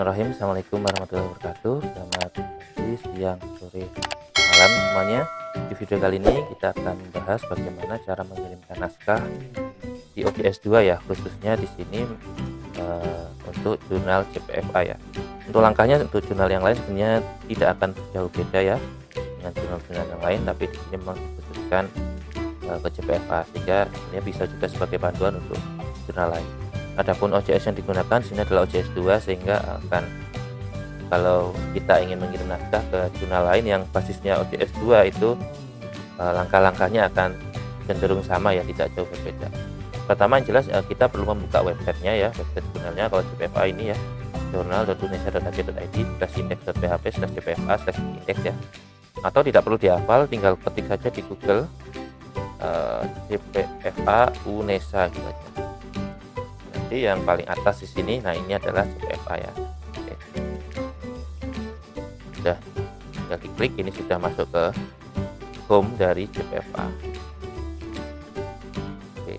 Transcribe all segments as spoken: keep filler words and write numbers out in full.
Bismillahirrahmanirrahim. Assalamualaikum warahmatullahi wabarakatuh. Selamat pagi, siang, sore, malam semuanya. Di video kali ini kita akan membahas bagaimana cara mengirimkan naskah di O J S dua ya, khususnya di sini uh, untuk jurnal J P F A ya. Untuk langkahnya untuk jurnal yang lain sebenarnya tidak akan jauh beda ya dengan jurnal-jurnal yang lain, tapi di sini memang dikhususkan uh, ke J P F A, sehingga sebenarnya bisa juga sebagai panduan untuk jurnal lain. Adapun O J S yang digunakan di sini adalah O J S dua, sehingga akan kalau kita ingin mengirim naskah ke jurnal lain yang basisnya O J S dua itu eh, langkah-langkahnya akan cenderung sama ya, tidak jauh berbeda. Pertama yang jelas eh, kita perlu membuka websitenya ya, website jurnalnya. Kalau J P F A ini ya, jurnal dot unesa dot a c dot i d slash index dot p h p slash j p f a slash index ya. Atau tidak perlu dihafal, tinggal ketik saja di Google eh, J P F A Unesa gitu aja. Yang paling atas di sini, nah ini adalah J P F A ya. Oke. Sudah, tinggal diklik, ini sudah masuk ke home dari J P F A. Oke.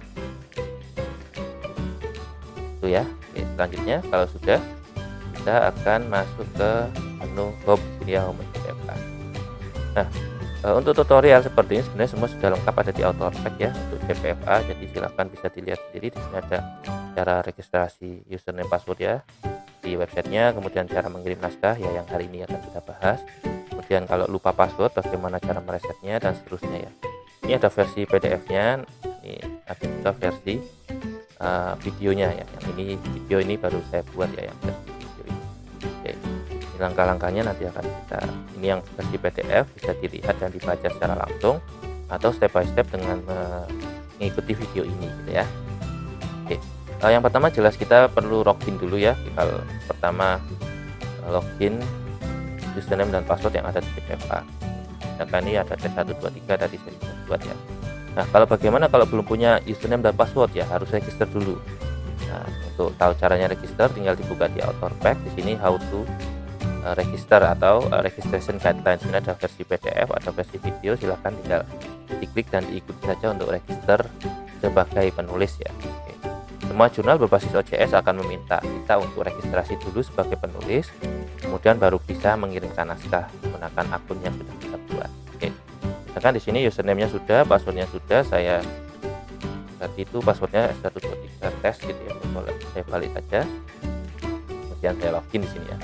Itu ya. Oke, selanjutnya kalau sudah, kita akan masuk ke menu home sini ya, home J P F A. Nah, untuk tutorial seperti ini sebenarnya semua sudah lengkap ada di AuthorPack ya untuk J P F A, jadi silahkan bisa dilihat sendiri. Di sini ada cara registrasi username password ya di websitenya, kemudian cara mengirim naskah ya yang hari ini akan kita bahas, kemudian kalau lupa password bagaimana cara meresetnya dan seterusnya ya. Ini ada versi P D F-nya, ini ada juga versi uh, videonya ya. Yang ini video ini baru saya buat ya, yang versi video ini. Oke, ini langkah-langkahnya nanti akan kita, ini yang versi P D F bisa dilihat dan dibaca secara langsung atau step by step dengan mengikuti video ini gitu ya. Oke. Uh, yang pertama jelas kita perlu login dulu ya. Kalau pertama login username dan password yang ada di J P F A. Sedangkan ini ada tes satu dua tiga dari saya buat ya. Nah, kalau bagaimana kalau belum punya username dan password ya, harus register dulu. Nah, untuk tahu caranya register tinggal dibuka di AuthorPack. Di sini how to uh, register atau uh, registration guidelines. Ini ada versi P D F, ada versi video, silahkan tinggal diklik dan diikuti saja untuk register sebagai penulis ya. Oke. Semua jurnal berbasis O J S akan meminta kita untuk registrasi dulu sebagai penulis, kemudian baru bisa mengirimkan naskah menggunakan akun yang sudah kita buat. Oke, misalkan di sini username-nya sudah, passwordnya sudah, saya tadi itu passwordnya S satu dua tiga test gitu ya, saya balik saja, kemudian saya login di sini ya.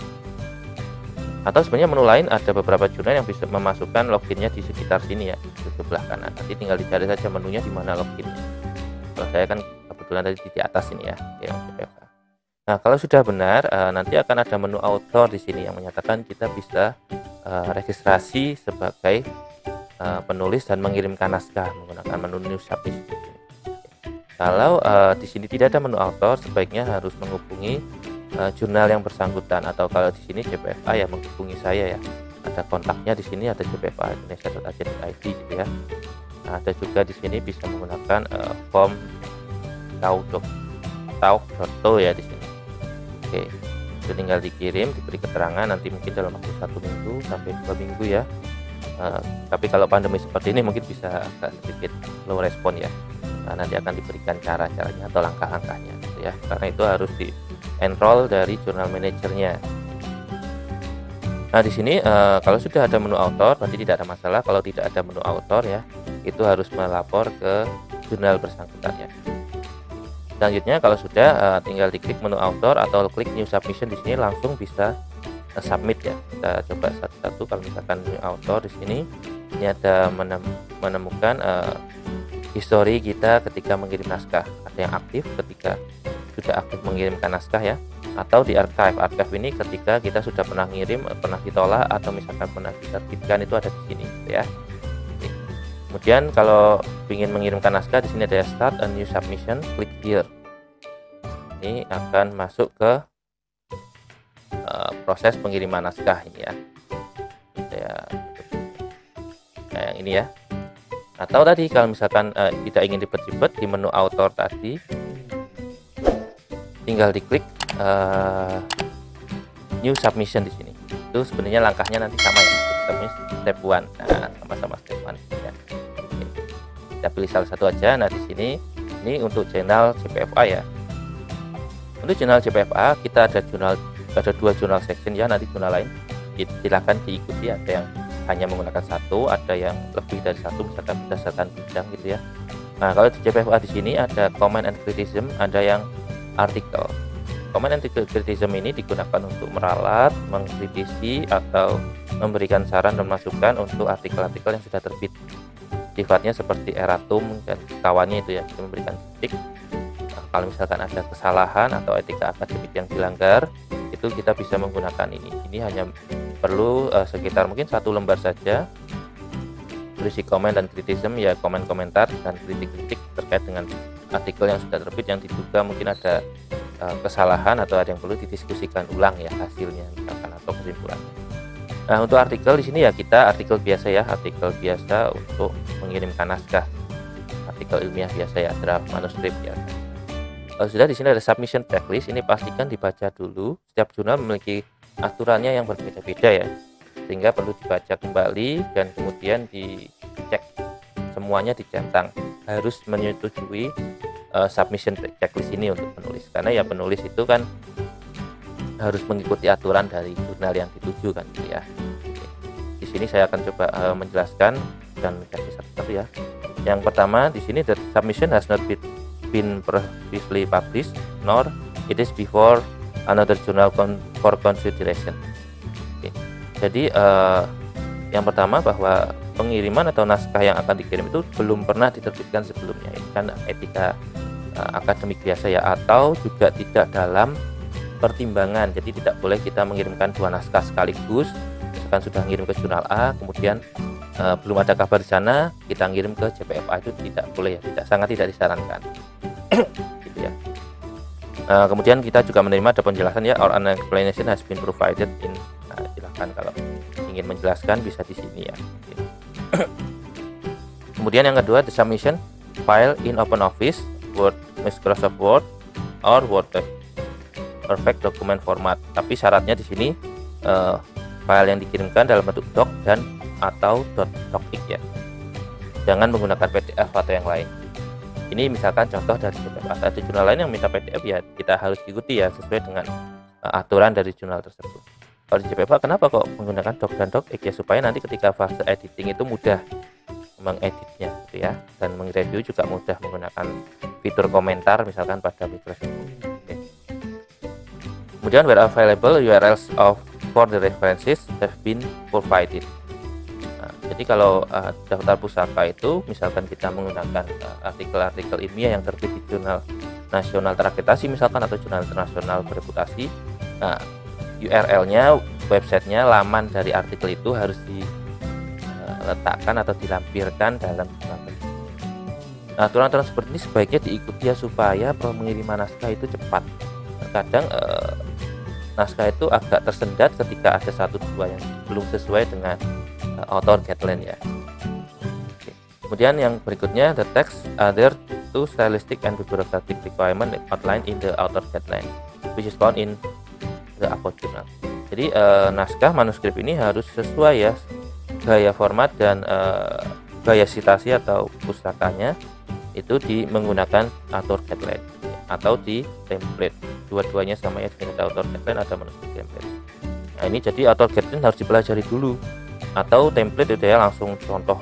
Atau sebenarnya menu lain ada beberapa jurnal yang bisa memasukkan loginnya di sekitar sini ya, di sebelah kanan. Nanti tinggal dicari saja menunya di mana loginnya. Kalau saya kan kebetulan tadi di atas ini ya, yang J P F A. Nah, kalau sudah benar, uh, nanti akan ada menu author di sini yang menyatakan kita bisa uh, registrasi sebagai uh, penulis dan mengirimkan naskah menggunakan menu new submission. Kalau uh, di sini tidak ada menu author, sebaiknya harus menghubungi uh, jurnal yang bersangkutan, atau kalau di sini J P F A ya menghubungi saya ya. Ada kontaknya di sini, ada J P F A unesa dot a c dot i d gitu ya. Nah, ada juga di sini bisa menggunakan uh, form tauk tauk.to ya di sini. Oke, itu tinggal dikirim, diberi keterangan, nanti mungkin dalam waktu satu minggu sampai dua minggu ya. Uh, tapi kalau pandemi seperti ini mungkin bisa agak sedikit low respon ya. Nah, nanti akan diberikan cara-caranya atau langkah-langkahnya gitu ya. Karena itu harus di enroll dari jurnal manajernya. Nah, di sini uh, kalau sudah ada menu author berarti tidak ada masalah. Kalau tidak ada menu author ya, itu harus melapor ke jurnal bersangkutan ya. Selanjutnya kalau sudah uh, tinggal diklik menu author atau klik new submission, di sini langsung bisa uh, submit ya. Kita coba satu-satu. Kalau misalkan new author di sini ini ada menem menemukan uh, histori kita ketika mengirim naskah. Ada yang aktif ketika sudah aktif mengirimkan naskah ya, atau di archive. Archive ini ketika kita sudah pernah ngirim, pernah ditolak, atau misalkan pernah diterbitkan, itu ada di sini gitu ya. Kemudian kalau ingin mengirimkan naskah, di sini ada start a new submission, klik here. Ini akan masuk ke uh, proses pengiriman naskah ini ya. Saya nah, yang ini ya. Atau tadi kalau misalkan uh, tidak ingin ribet-ribet, di menu author tadi tinggal diklik uh, new submission di sini. Itu sebenarnya langkahnya nanti sama ya. Step one. Nah, sama-sama step one ya. Kita pilih salah satu aja. Nah, di sini ini untuk channel J P F A ya. Untuk jurnal J P F A kita ada jurnal ada dua jurnal section ya, nanti jurnal lain silakan diikuti, ada yang hanya menggunakan satu, ada yang lebih dari satu, misalkan berdasarkan bidang gitu ya. Nah, kalau di J P F A di sini ada comment and criticism, ada yang artikel. Comment and criticism ini digunakan untuk meralat, mengkritisi atau memberikan saran dan masukan untuk artikel-artikel yang sudah terbit. Sifatnya seperti Eratum dan kawannya itu ya, memberikan kritik. Nah, kalau misalkan ada kesalahan atau etika akademik yang dilanggar, itu kita bisa menggunakan ini. Ini hanya perlu uh, sekitar mungkin satu lembar saja, berisi komen dan kritisisme ya, komen-komentar dan kritik-kritik terkait dengan artikel yang sudah terbit yang diduga mungkin ada uh, kesalahan atau ada yang perlu didiskusikan ulang ya hasilnya misalkan atau kesimpulan. Nah, untuk artikel di sini ya kita artikel biasa ya, artikel biasa untuk mengirimkan naskah, artikel ilmiah biasa ya, draft manuskrip ya. Kalau sudah di sini ada submission checklist, ini pastikan dibaca dulu. Setiap jurnal memiliki aturannya yang berbeda-beda ya, sehingga perlu dibaca kembali dan kemudian dicek semuanya, dicentang. Harus menyetujui uh, submission checklist ini untuk penulis, karena ya penulis itu kan harus mengikuti aturan dari jurnal yang dituju kan gitu ya. Oke. Di sini saya akan coba uh, menjelaskan dan kasih satu-satu ya. Yang pertama di sini, the submission has not been been previously published nor it is before another journal for consideration. Oke. Jadi uh, yang pertama bahwa pengiriman atau naskah yang akan dikirim itu belum pernah diterbitkan sebelumnya. Ini kan etika uh, akademik biasa ya, atau juga tidak dalam pertimbangan. Jadi tidak boleh kita mengirimkan dua naskah sekaligus. Misalkan sudah ngirim ke jurnal A, kemudian uh, belum ada kabar di sana, kita ngirim ke J P F A, itu tidak boleh ya, tidak, sangat tidak disarankan. Gitu ya. Uh, kemudian kita juga menerima ada penjelasan ya, or an explanation has been provided in. Nah, silahkan kalau ingin menjelaskan bisa di sini ya. Kemudian yang kedua, the submission file in OpenOffice, Word, Microsoft Word, or Word Perfect Document Format. Tapi syaratnya di sini uh, file yang dikirimkan dalam bentuk doc dan atau .docx ya. Jangan menggunakan P D F atau yang lain. Ini misalkan contoh dari J P F A, ada jurnal lain yang minta P D F ya, kita harus ikuti ya sesuai dengan uh, aturan dari jurnal tersebut. Kalau di J P F A kenapa kok menggunakan doc dan docx ya, supaya nanti ketika fase editing itu mudah mengeditnya gitu ya, dan mengreview juga mudah menggunakan fitur komentar misalkan pada Microsoft. Okay. Kemudian where available U R Ls of for the references have been provided. Nah, jadi kalau uh, daftar pusaka itu misalkan kita menggunakan artikel-artikel uh, ilmiah yang terbit di jurnal nasional terakreditasi misalkan atau jurnal internasional bereputasi, nah U R L-nya, websitenya, laman dari artikel itu harus diletakkan atau dilampirkan dalam jurnal tersebut. Nah, aturan-aturan seperti ini sebaiknya diikuti ya, supaya pengiriman naskah itu cepat. Terkadang eh, naskah itu agak tersendat ketika ada satu dua yang belum sesuai dengan eh, author guideline ya. Oke. Kemudian yang berikutnya, the text other to stylistic and bureaucratic requirement outlined in the author guideline, which is found in the About Journal. Jadi eh, naskah manuskrip ini harus sesuai ya, gaya format dan eh, gaya citasi atau pustakanya itu di menggunakan author guideline atau di template. Dua-duanya sama ya, di author guideline ada manuskrip template. Nah, ini jadi author guideline harus dipelajari dulu, atau template itu ya langsung contoh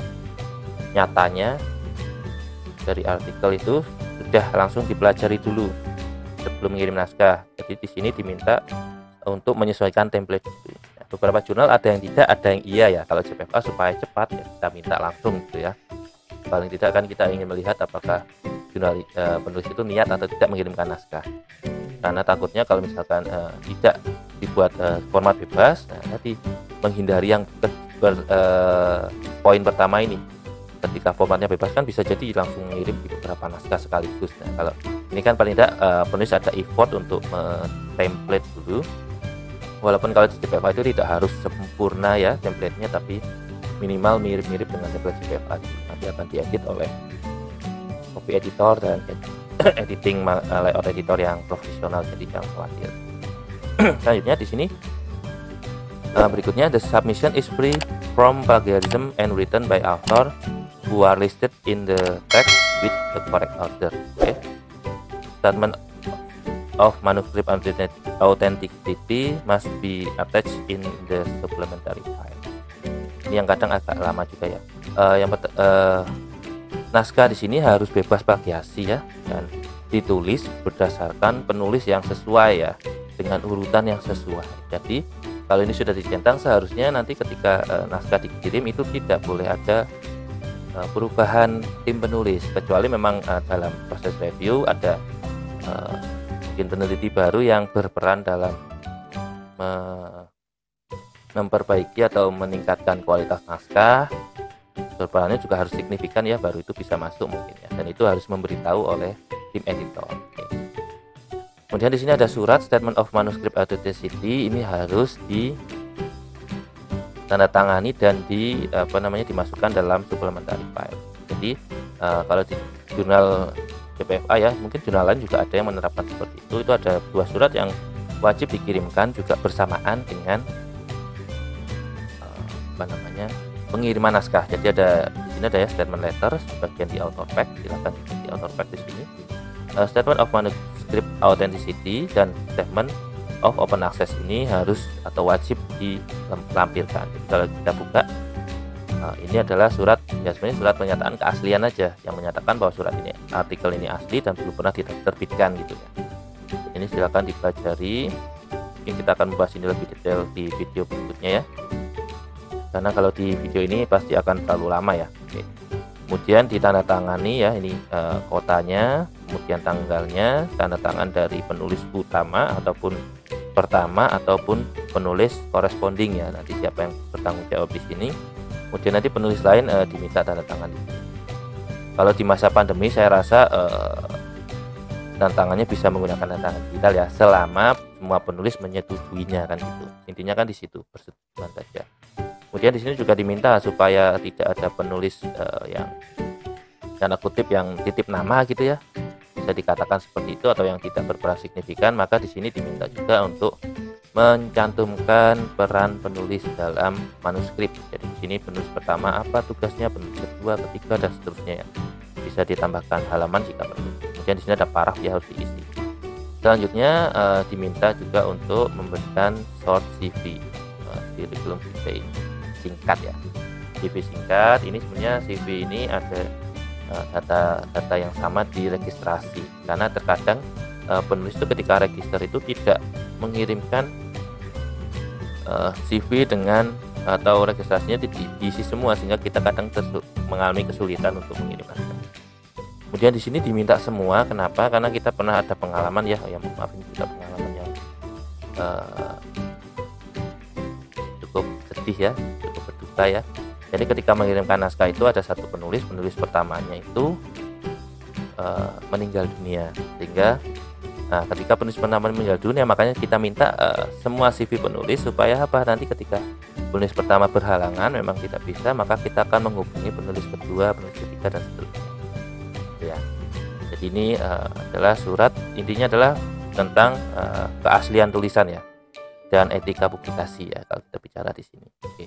nyatanya dari artikel itu sudah langsung dipelajari dulu sebelum mengirim naskah. Jadi di sini diminta untuk menyesuaikan template itu. Nah, beberapa jurnal ada yang tidak, ada yang iya ya. Kalau J P F A supaya cepat ya kita minta langsung gitu ya. Paling tidak kan kita ingin melihat apakah jurnal e, penulis itu niat atau tidak mengirimkan naskah. Karena takutnya kalau misalkan e, tidak dibuat e, format bebas, nah nanti menghindari yang ber, ber, e, poin pertama ini. Ketika formatnya bebas kan bisa jadi langsung mengirim di beberapa naskah sekaligus. Nah, kalau ini kan paling tidak e, penulis ada effort untuk template dulu. Walaupun kalau di J P F A itu tidak harus sempurna ya template-nya, tapi minimal mirip-mirip dengan template J P F A. Nanti akan diedit oleh copy editor dan editing layout editor yang profesional, jadi jangan khawatir. Selanjutnya di sini uh, berikutnya, the submission is free from plagiarism and written by author who are listed in the text with the correct order. Okay. Statement of manuscript authenticity must be attached in the supplementary file. Ini yang kadang agak lama juga ya. Uh, yang uh, naskah di sini harus bebas plagiasi ya, dan ditulis berdasarkan penulis yang sesuai ya, dengan urutan yang sesuai. Jadi kalau ini sudah dicentang, seharusnya nanti ketika uh, naskah dikirim itu tidak boleh ada uh, perubahan tim penulis, kecuali memang uh, dalam proses review ada uh, mungkin peneliti baru yang berperan dalam uh, memperbaiki atau meningkatkan kualitas naskah. Perubahannya juga harus signifikan ya, baru itu bisa masuk mungkin ya, dan itu harus memberitahu oleh tim editor. Oke. Kemudian di sini ada surat statement of manuscript authenticity, ini harus di tanda tangani dan di apa namanya dimasukkan dalam supplementary file. Jadi uh, kalau di jurnal J P F A ya, mungkin jurnal lain juga ada yang menerapkan seperti itu. Itu ada dua surat yang wajib dikirimkan juga bersamaan dengan uh, apa namanya pengiriman naskah. Jadi ada di sini ada ya statement letter bagian di author pack, silakan di author pack di sini. Uh, statement of manuscript authenticity dan statement of open access ini harus atau wajib dilampirkan. Jadi kalau kita buka, uh, ini adalah surat ya, sebenarnya surat pernyataan keaslian aja yang menyatakan bahwa surat ini, artikel ini asli dan belum pernah diterbitkan gitu ya. Ini silakan dipelajari. Mungkin kita akan membahas ini lebih detail di video berikutnya ya, karena kalau di video ini pasti akan terlalu lama ya. Oke. Kemudian ditandatangani ya, ini uh, kotanya, kemudian tanggalnya, tanda tangan dari penulis utama ataupun pertama ataupun penulis corresponding ya, nanti siapa yang bertanggung jawab di sini. Kemudian nanti penulis lain uh, diminta tanda tangan di sini. Kalau di masa pandemi saya rasa uh, tanda tangannya bisa menggunakan tanda tangan digital ya, selama semua penulis menyetujuinya kan gitu. Intinya kan di situ, persetujuan saja. Kemudian di sini juga diminta supaya tidak ada penulis uh, yang tanda kutip yang titip nama gitu ya, bisa dikatakan seperti itu, atau yang tidak berperan signifikan. Maka di sini diminta juga untuk mencantumkan peran penulis dalam manuskrip. Jadi di sini penulis pertama apa tugasnya, penulis kedua, ketiga dan seterusnya ya. Bisa ditambahkan halaman jika perlu. Kemudian di sini ada paraf ya, harus diisi. Selanjutnya uh, diminta juga untuk memberikan short C V, uh, curriculum C V singkat ya, C V singkat. Ini sebenarnya C V ini ada data-data uh, yang sama di registrasi, karena terkadang uh, penulis itu ketika register itu tidak mengirimkan uh, C V dengan atau registrasinya di, diisi semua, sehingga kita kadang tersu, mengalami kesulitan untuk mengirimkan. Kemudian di sini diminta semua, kenapa? Karena kita pernah ada pengalaman ya, yang maaf ini juga pengalaman yang uh, cukup sedih ya, cukup berduka ya. Jadi ketika mengirimkan naskah itu ada satu penulis, penulis pertamanya itu uh, meninggal dunia, sehingga nah ketika penulis pertama meninggal dunia, makanya kita minta uh, semua C V penulis, supaya apa, nanti ketika penulis pertama berhalangan memang tidak bisa, maka kita akan menghubungi penulis kedua, penulis ketiga dan seterusnya ya. Jadi ini uh, adalah surat, intinya adalah tentang uh, keaslian tulisan ya, dan etika publikasi ya kalau kita bicara di sini. Oke.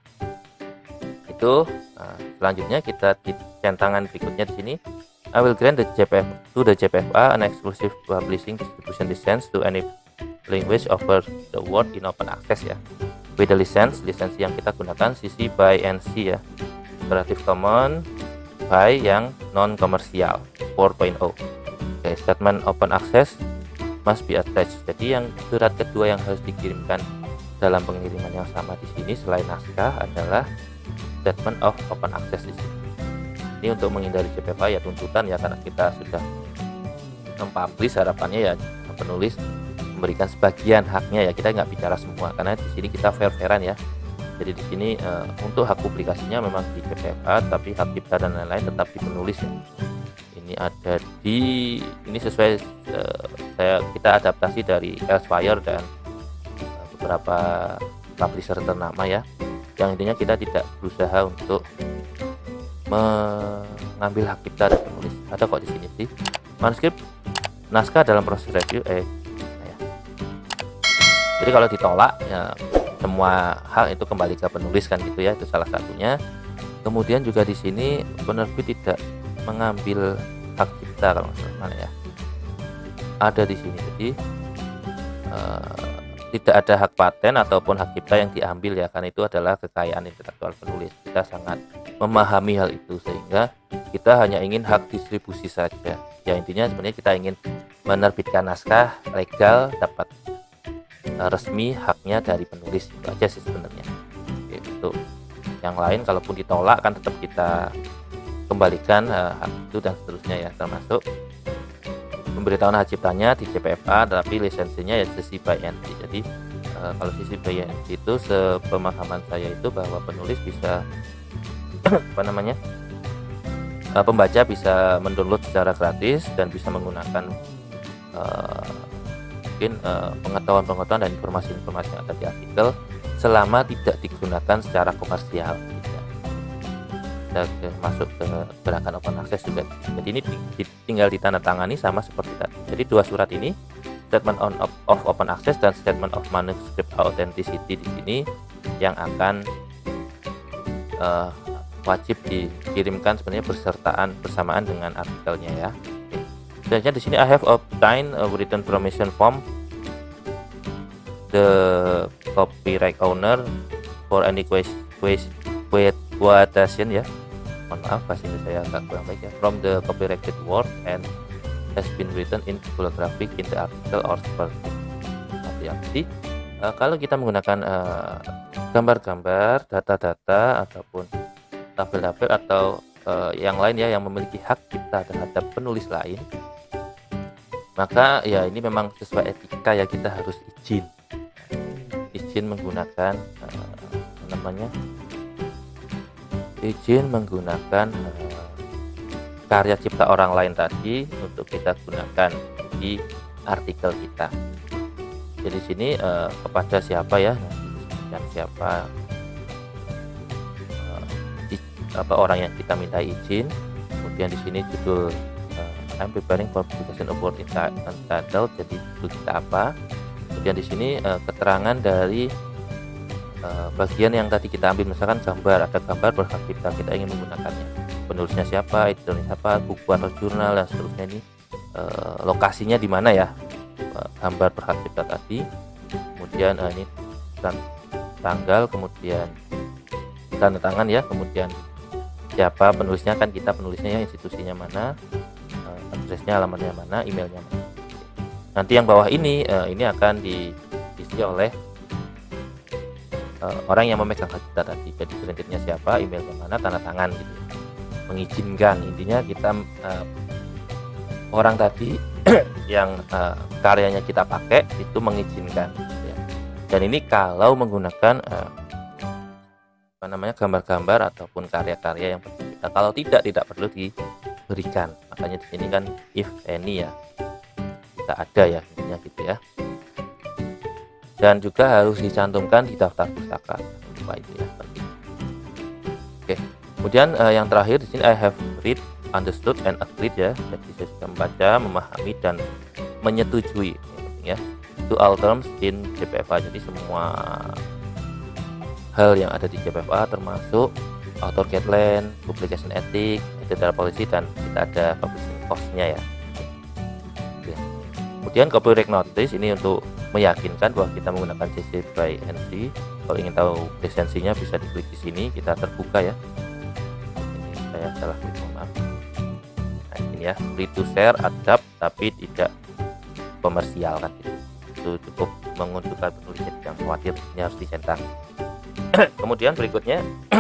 Itu nah, selanjutnya kita di centangan berikutnya di sini, I will grant the J P F to the J P F A an exclusive publishing distribution license to any language over the world in open access ya. With the license, lisensi yang kita gunakan C C by N C ya, Creative Commons by yang non komersial empat titik nol. Oke, statement open access must be attached. Jadi yang surat kedua yang harus dikirimkan dalam pengiriman yang sama di sini selain naskah adalah statement of open access di sini. Ini untuk menghindari J P F A ya tuntutan ya, karena kita sudah mempublish, harapannya ya penulis memberikan sebagian haknya ya, kita nggak bicara semua, karena di sini kita fair-fairan ya. Jadi di sini uh, untuk hak publikasinya memang di J P F A, tapi hak cipta dan lain-lain tetap di penulis ya. Ini ada di ini sesuai uh, saya kita adaptasi dari Elsevier dan uh, beberapa publisher ternama ya. Yang intinya kita tidak berusaha untuk mengambil hak cipta dari penulis. Ada kok di sini sih. Manuskrip naskah dalam proses review eh ya. Jadi kalau ditolak ya semua hak itu kembali ke penulis kan gitu ya, itu salah satunya. Kemudian juga di sini penerbit tidak mengambil hak cipta kalau nggak salah mana ya. ada di sini. Jadi uh, tidak ada hak paten ataupun hak cipta yang diambil ya, karena itu adalah kekayaan intelektual penulis. Kita sangat memahami hal itu, sehingga kita hanya ingin hak distribusi saja. Ya intinya sebenarnya kita ingin menerbitkan naskah legal, dapat uh, resmi haknya dari penulis, itu aja sih sebenarnya. Itu yang lain kalaupun ditolak kan tetap kita kembalikan uh, hak itu dan seterusnya ya, termasuk pemberitahuan hak ciptanya di C P F A, tapi lisensinya ya C C by N C. Jadi uh, kalau C C by N C itu sepemahaman saya itu bahwa penulis bisa apa namanya uh, pembaca bisa mendownload secara gratis dan bisa menggunakan uh, mungkin uh, pengetahuan-pengetahuan dan informasi-informasi yang ada di artikel selama tidak digunakan secara komersial. Ke, masuk ke gerakan open access juga. Jadi ini di, tinggal ditandatangani sama seperti tadi. Jadi dua surat ini, statement on of, of open access dan statement of manuscript authenticity di sini yang akan uh, wajib dikirimkan sebenarnya bersertaan bersamaan dengan artikelnya ya. Selanjutnya di sini I have obtained a written permission from the copyright owner for any quotation ya. Mohon maaf bahasa Inggris saya agak kurang baik ya. From the copyrighted work and has been written in graphic in the article or superscript. Jadi uh, kalau kita menggunakan gambar-gambar, uh, data-data ataupun tabel-tabel atau uh, yang lain ya yang memiliki hak cipta terhadap penulis lain, maka ya ini memang sesuai etika ya, kita harus izin izin menggunakan uh, namanya izin menggunakan uh, karya cipta orang lain tadi untuk kita gunakan di artikel kita. Jadi sini uh, kepada siapa ya, dan siapa uh, di, apa orang yang kita minta izin. Kemudian di sini judul uh, I'm preparing for publication of work entitled, jadi judul kita apa. Kemudian di sini uh, keterangan dari bagian yang tadi kita ambil, misalkan gambar, ada gambar berhak cipta, kita ingin menggunakannya, penulisnya siapa, editornya siapa, buku atau jurnal dan seterusnya. Ini e, lokasinya di mana ya, e, gambar berhak cipta tadi. Kemudian e, ini tanggal, kemudian tanda tangan ya, kemudian siapa penulisnya, kan kita penulisnya ya, institusinya mana, e, addressnya, alamatnya mana, emailnya mana. Nanti yang bawah ini e, ini akan diisi oleh Uh, orang yang memegang hak cipta tadi. Jadi selanjutnya siapa, emailnya mana, tanda tangan gitu, mengizinkan. Intinya kita uh, orang tadi yang uh, karyanya kita pakai itu mengizinkan gitu ya. Dan ini kalau menggunakan uh, apa namanya gambar-gambar ataupun karya-karya yang kita, kalau tidak tidak perlu diberikan. Makanya di sini kan if any ya, tidak ada ya, intinya gitu ya. Dan juga harus dicantumkan di daftar pustaka. Lupa itu ya, penting. Oke. Kemudian uh, yang terakhir di sini I have read, understood and agreed ya. Jadi saya sudah membaca, memahami dan menyetujui ya. To all terms in C P F A. Jadi semua hal yang ada di C P F A termasuk author guideline, publication ethic, editorial policy, dan kita ada publishing cost-nya ya. Oke. Kemudian copyright notice ini untuk meyakinkan bahwa kita menggunakan C C by N C. Kalau ingin tahu lisensinya bisa diklik di sini, kita terbuka ya. Ini saya salah klik, mohon maaf. Nah ini ya, free to share, adapt tapi tidak komersial kan gitu. Itu cukup menguntungkan penulisnya, yang khawatir ini harus dicetak. Kemudian berikutnya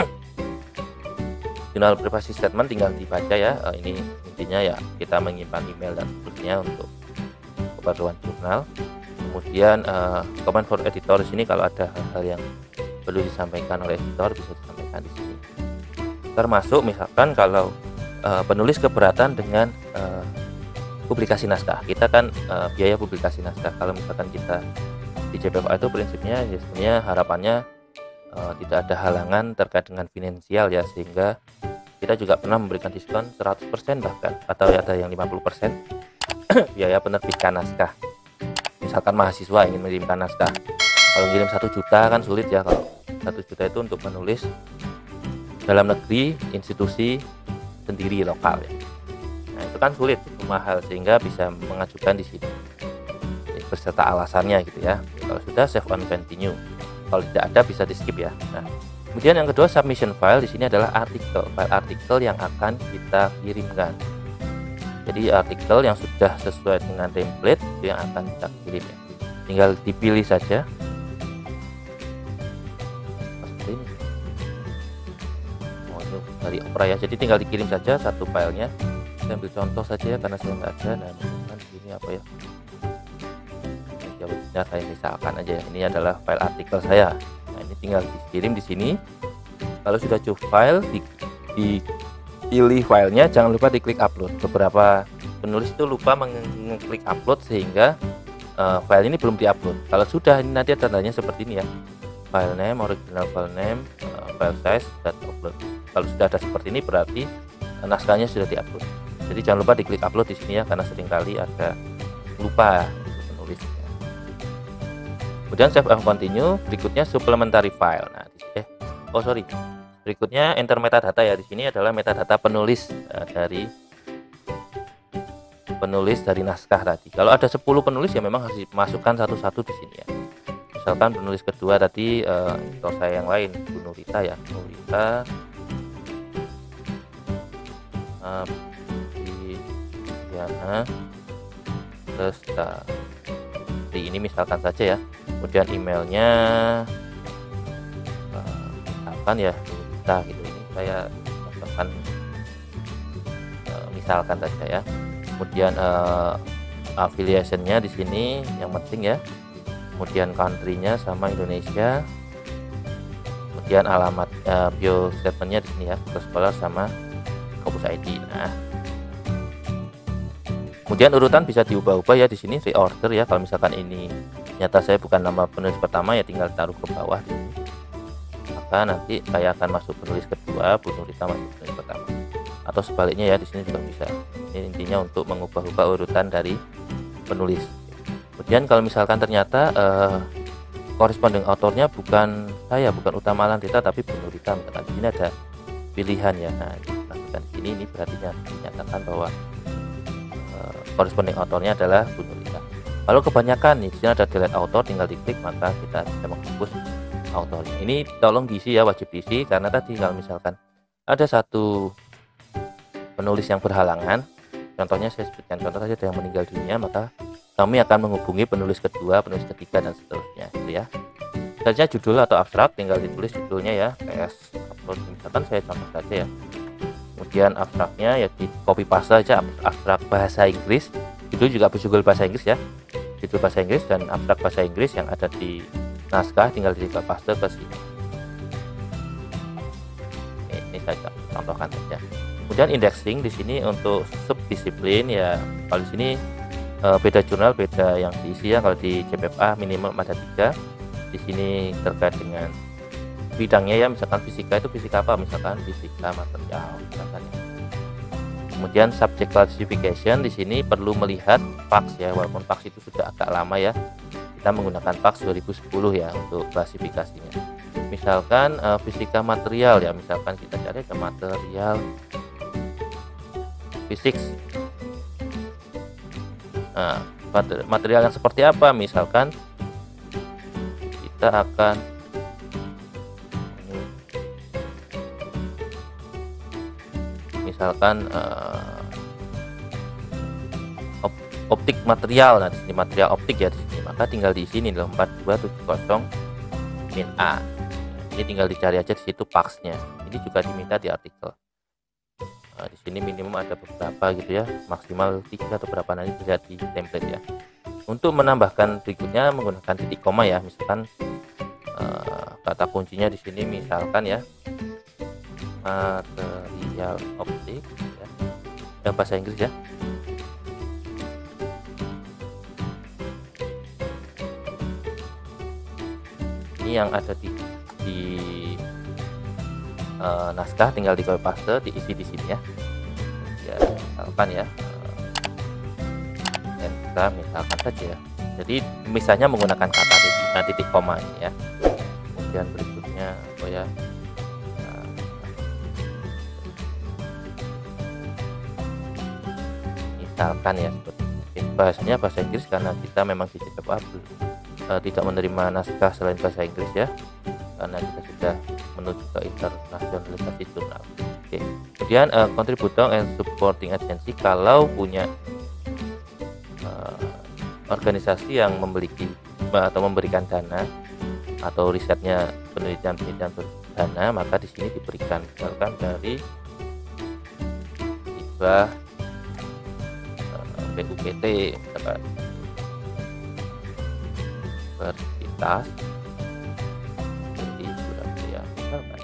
jurnal privasi statement tinggal dibaca ya. Ini intinya ya, kita menyimpan email dan seterusnya untuk keperluan jurnal. Kemudian uh, comment for editor di sini, kalau ada hal-hal yang perlu disampaikan oleh editor bisa disampaikan di sini. Termasuk misalkan kalau uh, penulis keberatan dengan uh, publikasi naskah, kita kan uh, biaya publikasi naskah. Kalau misalkan kita di C P F A itu prinsipnya ya sebenarnya harapannya uh, tidak ada halangan terkait dengan finansial ya, sehingga kita juga pernah memberikan diskon seratus persen bahkan, atau ada yang lima puluh persen biaya penerbitan naskah. Misalkan mahasiswa ingin mengirimkan naskah, kalau ngirim satu juta kan sulit ya. Kalau satu juta itu untuk menulis dalam negeri, institusi sendiri lokal ya. Nah itu itu kan sulit, cukup mahal, sehingga bisa mengajukan di sini beserta alasannya gitu ya. Kalau sudah, save on continue. Kalau tidak ada bisa di skip ya. Nah, kemudian yang kedua, submission file. Di sini adalah artikel, file artikel yang akan kita kirimkan. Jadi artikel yang sudah sesuai dengan template itu yang akan kita kirim ya. Tinggal dipilih saja. Ini. Oh, ini dari Opera ya. Jadi tinggal dikirim saja satu filenya. Saya ambil contoh saja ya, karena saya nggak ada. Nah, misalkan ini apa ya? Ya, saya misalkan aja ya. Ini adalah file artikel saya. Nah, ini tinggal dikirim di sini. Kalau sudah cukup file, di, dipilih filenya, jangan lupa diklik upload. Beberapa penulis itu lupa mengklik upload sehingga uh, file ini belum diupload. Kalau sudah, ini nanti tandanya seperti ini ya. File name, original file name, uh, file size, dan upload. Kalau sudah ada seperti ini berarti uh, naskahnya sudah diupload. Jadi jangan lupa diklik upload di sini ya, karena seringkali ada lupa penulis. Kemudian save and continue. Berikutnya supplementary file. Nah, di sini, eh, oh sorry. Berikutnya enter metadata ya. Di sini adalah metadata penulis uh, dari penulis dari naskah tadi. Kalau ada sepuluh penulis ya memang harus dimasukkan satu-satu di sini ya. Misalkan penulis kedua tadi uh, atau saya yang lain, Bu Nurita ya. Nurita uh, di Diana Lestari, ini misalkan saja ya. Kemudian emailnya uh, misalkan ya Nurita gitu, ini saya misalkan uh, misalkan saja ya. Kemudian uh, affiliationnya di sini yang penting ya. Kemudian country-nya sama Indonesia. Kemudian alamat uh, bio statementnya di sini ya, ke sekolah sama kampus I D. Nah, kemudian urutan bisa diubah-ubah ya di sini, reorder ya. Kalau misalkan ini nyata saya bukan nama penulis pertama ya, tinggal taruh ke bawah di sini. Maka nanti saya akan masuk penulis kedua, Bu Nurita masuk penulis pertama. Atau sebaliknya ya, di sini juga bisa. Ini intinya untuk mengubah-ubah urutan dari penulis. Kemudian kalau misalkan ternyata uh, corresponding autornya bukan saya, bukan Utama Alandita tapi Bu Nurita, misalkan di sini ada pilihan ya. Nah, masukkan di sini, ini berarti dinyatakan bahwa uh, corresponding autornya adalah Bu Nurita. Kalau kebanyakan nih, di sini ada delete author, tinggal diklik maka kita bisa menghapus autornya. Ini tolong diisi ya, wajib diisi, karena tadi kalau misalkan ada satu penulis yang berhalangan, contohnya saya sebutkan contoh saja, ada yang meninggal dunia, maka kami akan menghubungi penulis kedua, penulis ketiga, dan seterusnya gitu ya. Saja judul atau abstrak, tinggal ditulis judulnya ya, ps upload, misalkan saya contoh saja ya. Kemudian abstraknya ya di copy paste saja, abstrak bahasa Inggris, judul juga judul bahasa Inggris ya, judul bahasa Inggris dan abstrak bahasa Inggris yang ada di naskah tinggal di copy paste ke sini. Oke, ini saya contohkan saja. Kemudian indexing di sini untuk subdisiplin ya, kalau di sini e, beda jurnal, beda yang diisi ya. Kalau di C P F A minimal ada tiga. Di sini terkait dengan bidangnya ya, misalkan fisika itu fisika apa, misalkan fisika material misalkan ya. Kemudian subject classification di sini perlu melihat Pax ya, walaupun Pax itu sudah agak lama ya. Kita menggunakan Pax dua ribu sepuluh ya untuk klasifikasinya. Misalkan e, fisika material ya, misalkan kita cari ke material fisik. Nah, material yang seperti apa? Misalkan kita akan misalkan uh, op, optik material. Nah, di sini material optik ya di sini. Maka tinggal di sini dalam empat dua tujuh nol min A. Ini tinggal dicari aja di situ Pax-nya. Ini juga diminta di artikel. Nah, di sini minimum ada beberapa gitu ya, maksimal tiga atau berapa nanti bisa di template ya. Untuk menambahkan berikutnya menggunakan titik koma ya, misalkan uh, kata kuncinya di sini misalkan ya material optik ya, yang bahasa Inggris ya. Ini yang ada di di Uh, naskah, tinggal di copy paste, diisi di sini ya. Ya, misalkan ya, dan kita misalkan saja ya. Jadi misalnya menggunakan kata titik, titik koma ini ya. Kemudian berikutnya oh ya, nah, misalkan ya seperti itu. Bahasanya bahasa Inggris karena kita memang di J P F A uh, tidak menerima naskah selain bahasa Inggris ya, karena kita sudah menuju ke internasionalisasi jurnal. Oke. Kemudian uh, contributor and supporting agency, kalau punya uh, organisasi yang memiliki atau memberikan dana atau risetnya penelitian-penelitian berdana, maka di sini diberikan misalkan dari hibah uh, B U P T misalkan universitas di Surabaya misalkan,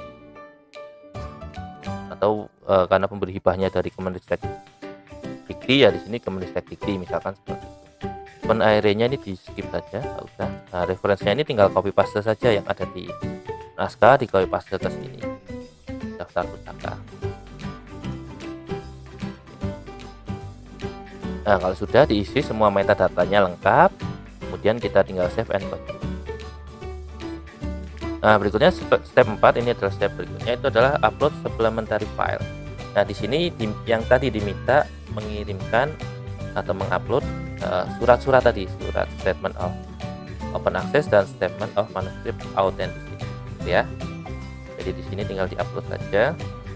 atau uh, karena pemberi hibahnya dari Kemenristek Dikti ya di sini Kemenristek Dikti misalkan seperti itu. Pen akhirnya ini di skip saja, nggak usah. Nah, referensinya ini tinggal copy paste saja yang ada di naskah, di copy paste ke sini daftar pustaka. Nah, kalau sudah diisi semua metadatanya lengkap, kemudian kita tinggal save and continue. Nah, berikutnya step empat, ini adalah step berikutnya, itu adalah upload supplementary file. Nah, di sini di, yang tadi diminta mengirimkan atau mengupload surat-surat uh, tadi, surat statement of open access dan statement of manuscript authenticity, ya. Jadi di sini tinggal diupload saja.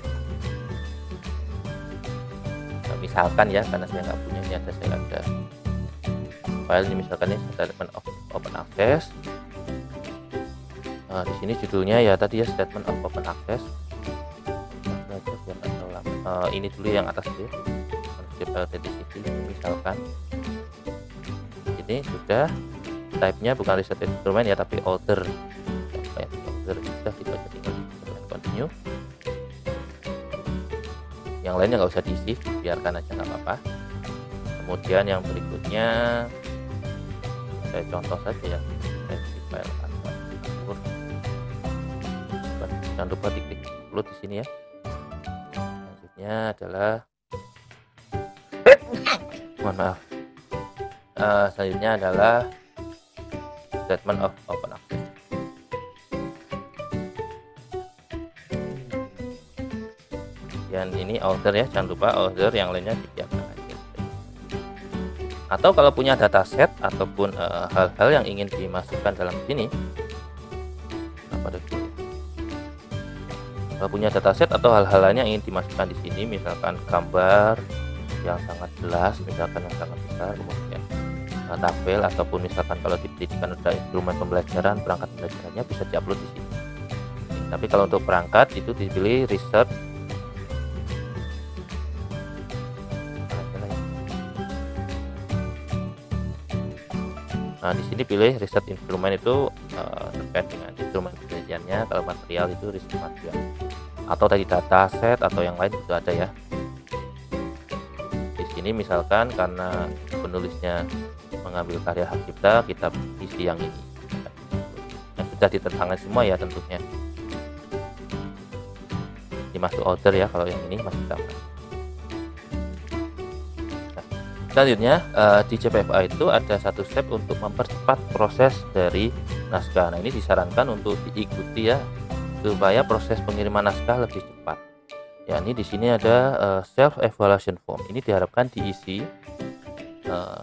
Nah, misalkan ya, karena saya nggak punya, ini ada saya ada file ini, misalkan ini statement of open access. Nah, di sini judulnya ya tadi ya statement of open access. Uh, ini dulu yang atas ya, manuscript authenticity misalkan. Ini sudah type-nya bukan research instrument ya, tapi author. Author sudah, kita aja tinggal continue. Yang lainnya nggak usah diisi, biarkan aja nggak apa-apa. Kemudian yang berikutnya saya contoh saja ya, saya di file upload. Jangan lupa diklik upload di sini ya. Selanjutnya adalah mohon maaf. Uh, selanjutnya adalah statement of open access. Dan ini author ya, jangan lupa author, yang lainnya dibiarkan aja. Atau kalau punya dataset ataupun hal-hal uh, yang ingin dimasukkan dalam sini, apa deh? Kalau punya dataset atau hal-hal lainnya yang ingin dimasukkan di sini, misalkan gambar yang sangat jelas, misalkan yang sangat besar, kemudian tabel, ataupun misalkan kalau di pendidikan ada instrumen pembelajaran, perangkat pembelajarannya bisa diupload di sini. Tapi kalau untuk perangkat itu dipilih research. Nah, di sini pilih research instrumen itu uh, terkait dengan instrumen penelitiannya. Kalau material itu research material, atau tadi dataset atau yang lain itu ada ya. Di sini misalkan karena penulisnya mengambil karya hak cipta, kita isi yang ini yang sudah ditentangan semua ya tentunya. Ini masuk author ya, kalau yang ini masih sama. Nah, selanjutnya uh, di J P F A itu ada satu step untuk mempercepat proses dari naskah. Nah, ini disarankan untuk diikuti ya, supaya proses pengiriman naskah lebih cepat. Ya, ini di sini ada uh, self evaluation form. Ini diharapkan diisi uh,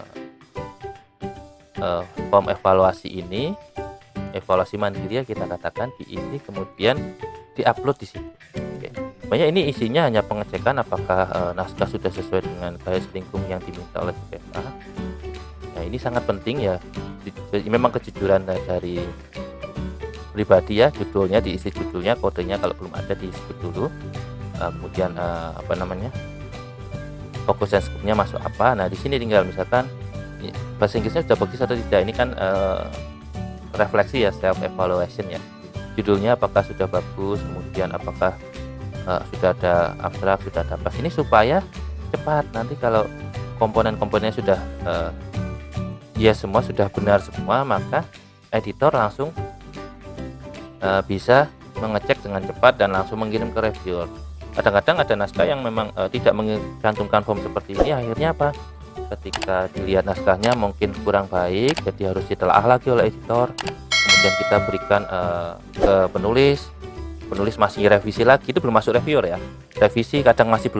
Uh, form evaluasi ini, evaluasi mandiri ya kita katakan, diisi kemudian diupload di sini. Oke. Banyak ini isinya hanya pengecekan apakah uh, naskah sudah sesuai dengan gaya selingkuh yang diminta oleh J P F A. Nah, ini sangat penting ya, memang kejujuran dari pribadi ya, judulnya diisi judulnya, kodenya kalau belum ada disebut dulu. Uh, kemudian uh, apa namanya, fokus dan skopnya masuk apa. Nah, di sini tinggal misalkan bahasa Inggrisnya sudah bagus atau tidak, ini kan uh, refleksi ya, self evaluation ya. Judulnya apakah sudah bagus, kemudian apakah uh, sudah ada abstrak, sudah ada apa. Ini supaya cepat, nanti kalau komponen-komponennya sudah uh, ya semua sudah benar semua, maka editor langsung uh, bisa mengecek dengan cepat dan langsung mengirim ke reviewer. Kadang-kadang ada naskah yang memang uh, tidak mencantumkan form seperti ini, akhirnya apa? Ketika dilihat naskahnya mungkin kurang baik, jadi harus ditelaah lagi oleh editor. Kemudian kita berikan uh, ke penulis, penulis masih revisi lagi, itu belum masuk reviewer ya. Revisi kadang masih belum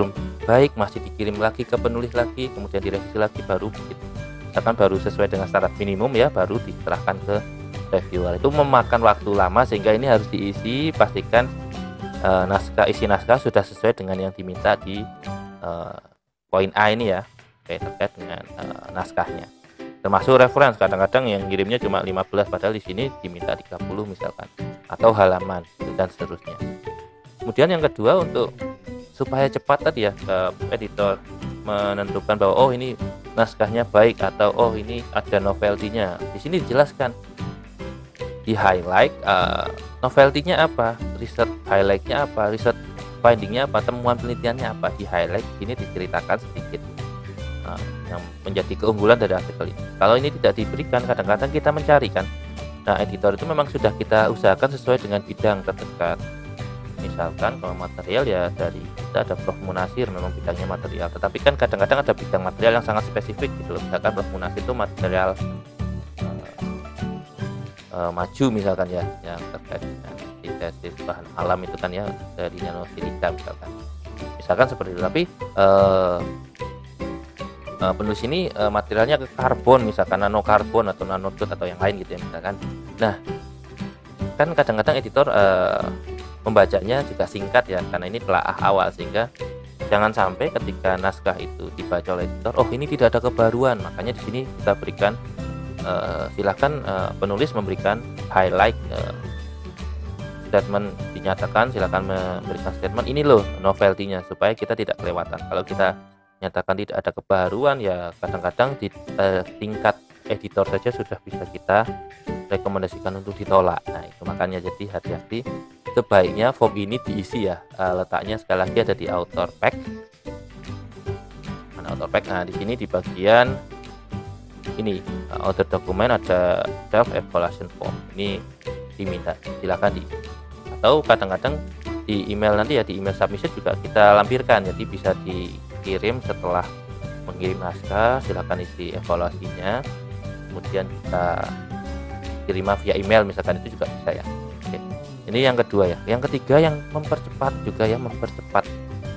baik, masih dikirim lagi ke penulis lagi, kemudian direvisi lagi, baru gitu. Misalkan baru sesuai dengan syarat minimum ya, baru diserahkan ke reviewer. Itu memakan waktu lama, sehingga ini harus diisi, pastikan e, naskah isi naskah sudah sesuai dengan yang diminta di e, poin A ini ya, oke, terkait dengan e, naskahnya. Termasuk reference, kadang-kadang yang ngirimnya cuma lima belas padahal di sini diminta tiga puluh misalkan, atau halaman dan seterusnya. Kemudian yang kedua, untuk supaya cepat tadi ya, ke editor menentukan bahwa oh ini naskahnya baik atau oh ini ada novelty-nya. Di sini dijelaskan di highlight uh, novelty-nya apa, riset highlight-nya apa, riset finding-nya apa, temuan penelitiannya apa. Di highlight ini diceritakan sedikit uh, yang menjadi keunggulan dari artikel ini. Kalau ini tidak diberikan, kadang-kadang kita mencari kan. Nah, editor itu memang sudah kita usahakan sesuai dengan bidang terdekat. Misalkan kalau material ya dari kita ada Prof Munasir, memang bidangnya material, tetapi kan kadang-kadang ada bidang material yang sangat spesifik gitu loh. Misalkan Prof Munasir itu material uh, uh, maju misalkan ya, yang terkait dengan sintesis bahan alam itu kan ya, dari nanosilika misalkan misalkan seperti itu. Tapi uh, uh, penulis ini uh, materialnya ke karbon, misalkan nanokarbon atau nanotut atau yang lain gitu ya misalkan. Nah, kan kadang-kadang editor uh, membacanya juga singkat ya, karena ini telaah awal, sehingga jangan sampai ketika naskah itu dibaca oleh editor, oh ini tidak ada kebaruan. Makanya di sini kita berikan uh, silakan uh, penulis memberikan highlight uh, statement, dinyatakan silakan memberikan statement ini loh novelty-nya, supaya kita tidak kelewatan. Kalau kita nyatakan tidak ada kebaruan ya, kadang-kadang di uh, tingkat editor saja sudah bisa kita rekomendasikan untuk ditolak. Nah itu makanya jadi hati-hati. Sebaiknya form ini diisi ya, uh, letaknya sekali lagi ada di author pack. Mana author pack? Nah di sini di bagian ini uh, author dokumen ada self evaluation form. Ini diminta silakan diisi. Atau kadang-kadang di email nanti ya, di email submission juga kita lampirkan, jadi bisa dikirim setelah mengirim naskah, silakan isi evaluasinya, kemudian kita terima via email misalkan, itu juga bisa ya. Oke. Ini yang kedua ya. Yang ketiga yang mempercepat juga ya, mempercepat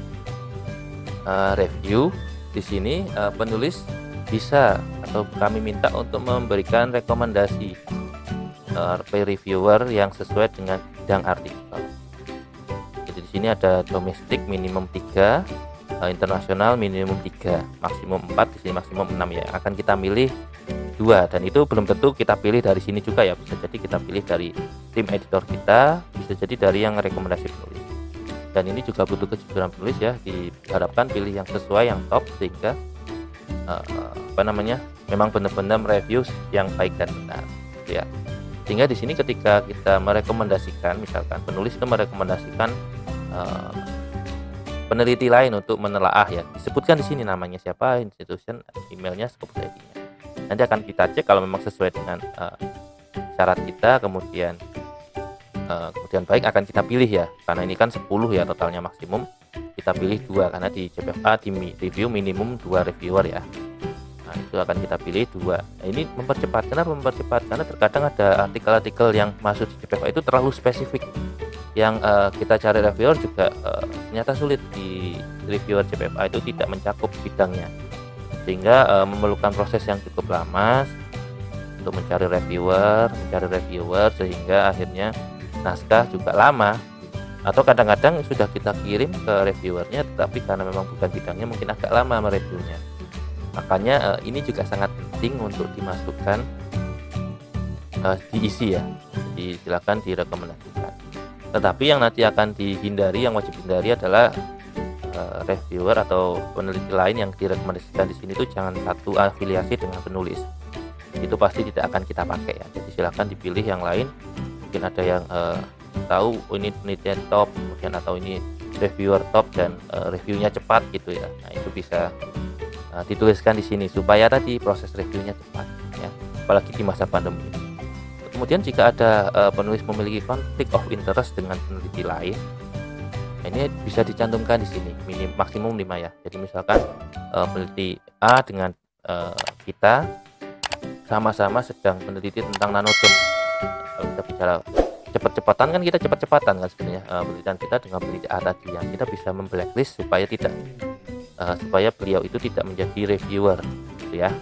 uh, review. Di sini uh, penulis bisa atau kami minta untuk memberikan rekomendasi uh, peer reviewer yang sesuai dengan bidang artikel. Jadi di sini ada domestik minimum tiga, uh, internasional minimum tiga, maksimum empat, di sini maksimum enam ya. Akan kita milih dua, dan itu belum tentu kita pilih dari sini juga ya, bisa jadi kita pilih dari tim editor kita, bisa jadi dari yang rekomendasi penulis. Dan ini juga butuh kejujuran penulis ya, diharapkan pilih yang sesuai, yang top, sehingga uh, apa namanya memang benar-benar review yang baik dan benar ya. Sehingga di sini ketika kita merekomendasikan, misalkan penulis itu merekomendasikan uh, peneliti lain untuk menelaah ya, disebutkan di sini namanya siapa, institution, emailnya, scope study-nya. Nanti akan kita cek kalau memang sesuai dengan uh, syarat kita, kemudian uh, kemudian baik akan kita pilih ya, karena ini kan sepuluh ya totalnya maksimum, kita pilih dua karena di C P F A di review minimum dua reviewer ya. Nah itu akan kita pilih dua. Nah, ini mempercepat. Kenapa mempercepat? Karena terkadang ada artikel-artikel yang masuk di C P F A itu terlalu spesifik, yang uh, kita cari reviewer juga uh, ternyata sulit. Di reviewer C P F A itu tidak mencakup bidangnya, sehingga uh, memerlukan proses yang cukup lama untuk mencari reviewer, mencari reviewer sehingga akhirnya naskah juga lama, atau kadang-kadang sudah kita kirim ke reviewernya, tetapi karena memang bukan bidangnya mungkin agak lama mereviewnya. Makanya uh, ini juga sangat penting untuk dimasukkan, uh, diisi ya, jadi silakan direkomendasikan. Tetapi yang nanti akan dihindari, yang wajib dihindari adalah reviewer atau peneliti lain yang direkomendasikan di sini itu jangan satu afiliasi dengan penulis, itu pasti tidak akan kita pakai ya. Jadi silakan dipilih yang lain, mungkin ada yang uh, tahu oh, ini penelitian top, kemudian atau ini reviewer top dan uh, reviewnya cepat gitu ya. Nah itu bisa uh, dituliskan di sini supaya tadi proses reviewnya cepat ya, apalagi di masa pandemi. Kemudian jika ada uh, penulis memiliki konflik of interest dengan peneliti lain, ini bisa dicantumkan di sini minim maksimum lima ya. Jadi misalkan uh, peneliti A dengan uh, kita sama-sama sedang meneliti tentang nanotun. Kalau kita bicara cepat-cepatan kan kita cepat-cepatan kan sebenarnya uh, penelitian kita dengan peneliti A tadi, yang kita bisa memblacklist supaya tidak uh, supaya beliau itu tidak menjadi reviewer gitu ya.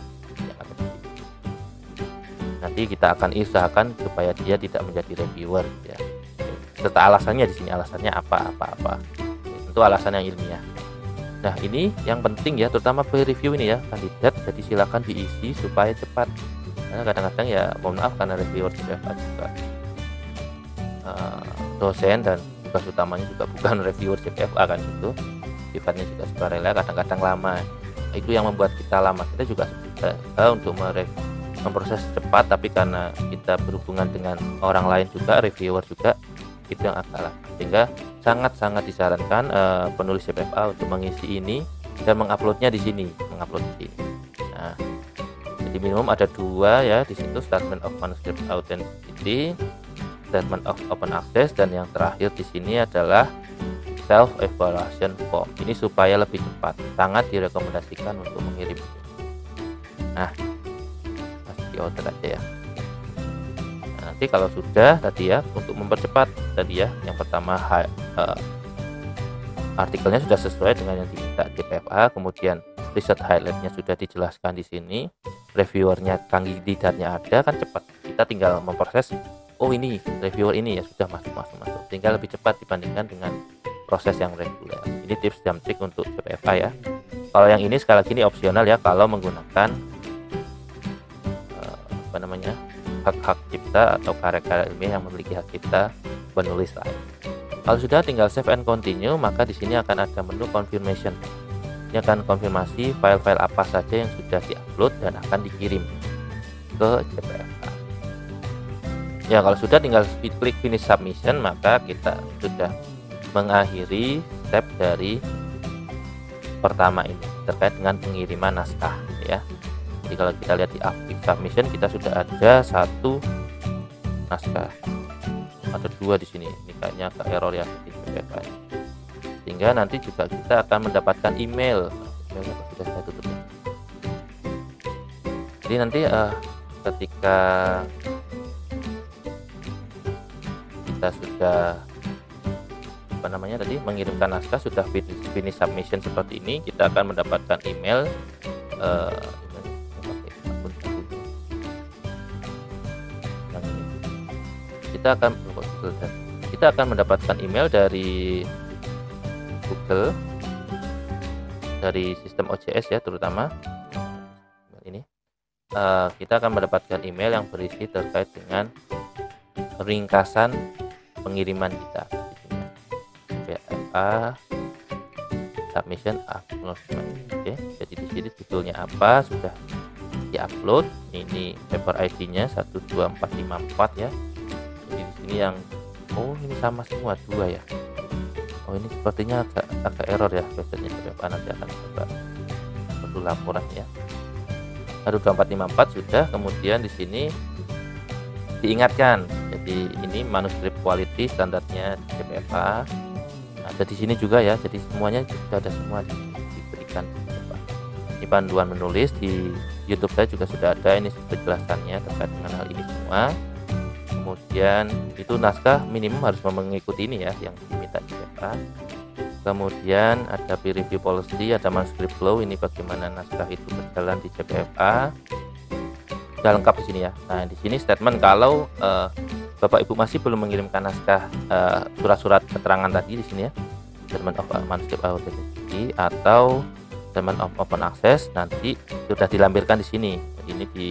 Nanti kita akan usahakan supaya dia tidak menjadi reviewer gitu ya. Serta alasannya di sini, alasannya apa apa apa. Itu alasan yang ilmiah. Nah, ini yang penting ya, terutama peer review ini ya, kandidat, jadi silakan diisi supaya cepat. Karena kadang-kadang ya mohon maaf karena reviewer juga juga uh, dosen dan tugas utamanya juga bukan reviewer C P F A kan gitu. Sifatnya juga sukarela, kadang-kadang lama. Itu yang membuat kita lama. Kita juga berusaha untuk mereview memproses cepat, tapi karena kita berhubungan dengan orang lain juga, reviewer juga, itu yang agak lama. Sehingga sangat-sangat disarankan uh, penulis C P F A untuk mengisi ini dan menguploadnya di sini, mengupload di sini. Nah, jadi minimum ada dua ya di situ, statement of manuscript authenticity, statement of open access, dan yang terakhir di sini adalah self evaluation form. Ini supaya lebih cepat, sangat direkomendasikan untuk mengirim. Nah, di order aja ya. Nah, nanti kalau sudah tadi ya, untuk mempercepat tadi ya, yang pertama uh, artikelnya sudah sesuai dengan yang diminta C P F A, kemudian riset highlightnya sudah dijelaskan di sini, reviewernya, kandidatnya ada, kan cepat. Kita tinggal memproses, oh ini reviewer ini ya sudah masuk masuk masuk, tinggal lebih cepat dibandingkan dengan proses yang reguler. Ini tips dan trik untuk C P F A ya. Kalau yang ini sekali lagi ini opsional ya, kalau menggunakan apa namanya hak-hak cipta atau karya-karya ilmiah yang memiliki hak cipta penulis lain. Kalau sudah tinggal save and continue, maka di sini akan ada menu confirmation. Ini akan konfirmasi file-file apa saja yang sudah diupload dan akan dikirim ke C P F A. Ya, kalau sudah tinggal klik finish submission, maka kita sudah mengakhiri step dari pertama ini terkait dengan pengiriman naskah ya. Jadi kalau kita lihat di active submission, kita sudah ada satu naskah, ada dua di sini. Ini kayaknya ke error ya di C P F A. Sehingga nanti juga kita akan mendapatkan email. Emailnya sudah saya tutup. Jadi nanti uh, ketika kita sudah apa namanya tadi mengirimkan naskah, sudah finish, finish submission seperti ini, kita akan mendapatkan email. Uh, kita akan kita akan mendapatkan email dari Google, dari sistem O C S ya terutama ini. Uh, kita akan mendapatkan email yang berisi terkait dengan ringkasan pengiriman kita. C P F A submission acknowledgement. Oke, jadi di sini judulnya apa sudah diupload. Ini paper I D-nya satu dua empat lima empat ya. Jadi di sini yang oh ini sama semua dua ya. Oh ini sepertinya agak agak error ya websitenya C P F A, nanti akan coba perlu laporan ya. satu dua empat lima empat sudah, kemudian di sini diingatkan. Jadi ini manuskrip quality standarnya C P F A. Ada di sini juga ya. Jadi semuanya sudah ada semua diberikan. Ini panduan menulis, di YouTube saya juga sudah ada ini penjelasannya terkait dengan hal ini semua. Kemudian itu naskah minimum harus mengikuti ini ya yang diminta C P F A. Kemudian ada peer review policy, ada manuscript flow, ini bagaimana naskah itu berjalan di C P F A. Sudah lengkap di sini ya. Nah, di sini statement kalau uh, Bapak Ibu masih belum mengirimkan naskah uh, surat-surat keterangan tadi di sini ya. Statement of manuscript authenticity atau statement of open access, nanti sudah dilampirkan di sini. Ini di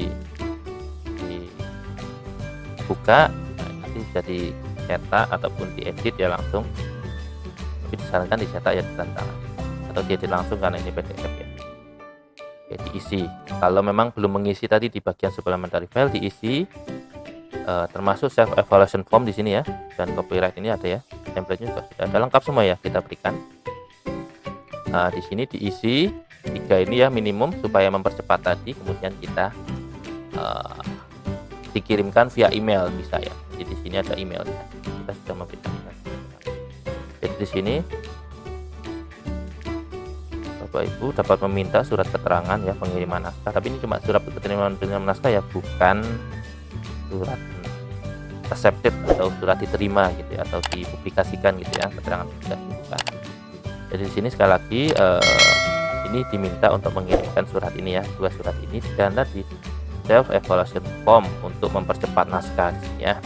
buka, nah, nanti bisa dicetak ataupun diedit ya langsung, tapi disarankan dicetak ya di tangan atau diedit langsung karena ini P D F ya. Oke, diisi. Kalau memang belum mengisi tadi di bagian supplementary file, diisi uh, termasuk self evaluation form di sini ya, dan copyright ini ada ya, template-nya juga sudah ada lengkap semua ya kita berikan. Nah, di sini diisi tiga ini ya minimum supaya mempercepat tadi, kemudian kita uh, dikirimkan via email bisa ya. Jadi di sini ada emailnya. Kita sudah memberikan email. Jadi di sini Bapak Ibu dapat meminta surat keterangan ya pengiriman naskah. Tapi ini cuma surat keterangan pengiriman naskah ya, bukan surat accepted atau surat diterima gitu ya, atau dipublikasikan gitu ya, keterangan publikasi bukan. Jadi di sini sekali lagi eh, ini diminta untuk mengirimkan surat ini ya, dua surat ini, dan tadi self evaluation form untuk mempercepat naskah ya.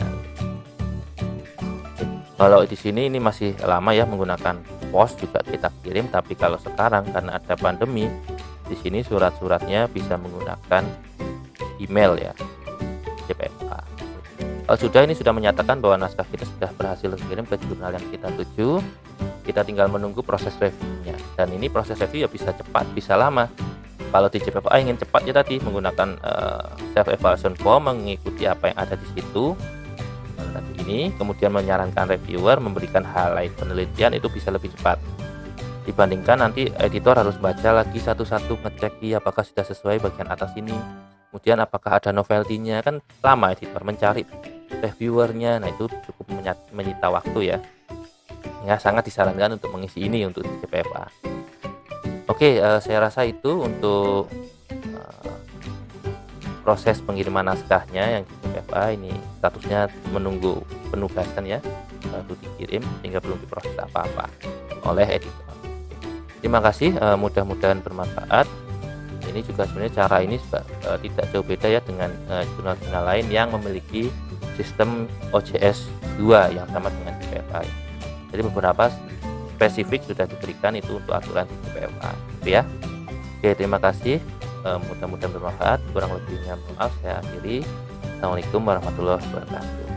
Kalau di sini ini masih lama ya, menggunakan pos juga kita kirim, tapi kalau sekarang karena ada pandemi, di sini surat-suratnya bisa menggunakan email ya, C P F A. Kalau sudah ini sudah menyatakan bahwa naskah kita sudah berhasil dikirim ke jurnal yang kita tuju, kita tinggal menunggu proses reviewnya. Dan ini proses review ya bisa cepat, bisa lama. Kalau di C P F A ingin cepat ya tadi menggunakan uh, self evaluation form, mengikuti apa yang ada di situ. Tadi ini kemudian menyarankan reviewer memberikan highlight penelitian, itu bisa lebih cepat dibandingkan nanti editor harus baca lagi satu-satu, ngecek ya apakah sudah sesuai bagian atas ini, kemudian apakah ada novelty-nya, kan lama editor mencari reviewernya. Nah itu cukup menyita waktu ya, ya sangat disarankan untuk mengisi ini untuk C P F A. Oke, uh, saya rasa itu untuk uh, proses pengiriman naskahnya yang di C P F A. Ini statusnya menunggu penugasan ya, baru dikirim sehingga belum diproses apa-apa oleh editor. Terima kasih, uh, mudah-mudahan bermanfaat. Ini juga sebenarnya cara ini juga uh, tidak jauh beda ya dengan uh, jurnal-jurnal lain yang memiliki sistem O J S dua yang sama dengan C P F A. Jadi beberapa spesifik sudah diberikan itu untuk aturan di C P F A gitu ya. Oke, terima kasih, uh, mudah-mudahan bermanfaat. Kurang lebihnya maaf, saya akhiri. Assalamualaikum warahmatullahi wabarakatuh.